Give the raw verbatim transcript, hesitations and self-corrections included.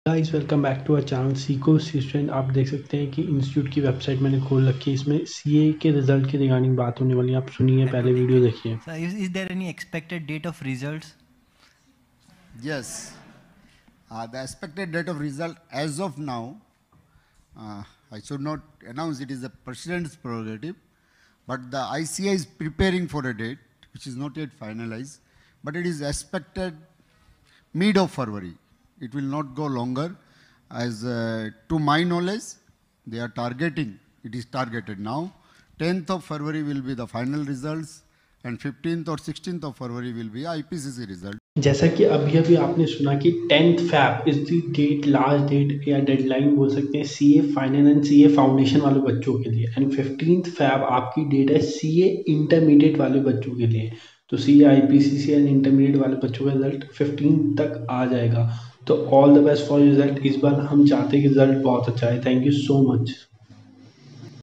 Guys welcome back to our channel Seekho student. आप देख सकते हैं कि इंस्टीट्यूट की वेबसाइट मैंने खोल रखी है। इसमें सीए के रिजल्ट के रिगार्डिंग बात होने वाली है। आप सुनिए, पहले वीडियो देखिए। So is, is there any expected date of results? Yes, uh, the expected date of result as of now, uh, I should not announce, it is the president's prerogative, but the I C A is preparing for a date which is not yet finalized, but it is expected mid of February. It will not go longer, as uh, to my knowledge, they are targeting, it is targeted now. tenth of February will be the final results and fifteenth or sixteenth of February will be I P C C result. जैसा कि अभी अभी आपने सुना कि tenth Feb is the date, last date या deadline बोल सकते हैं CA final and CA foundation वाले बच्चों के लिए। एंड फिफ्टींथ फैब आपकी डेट है सीए इंटरमीडिएट वाले बच्चों के लिए। तो सीए आईपीसीसी एंड इंटरमीडिएट वाले बच्चों का रिजल्ट फिफ्टीन तक आ जाएगा। तो all the best for result. इस बार हम चाहते हैं कि रिजल्ट बहुत अच्छा है। Thank you so much.